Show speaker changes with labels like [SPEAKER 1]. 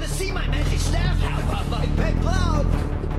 [SPEAKER 1] to see my magic staff? How about my pet cloud?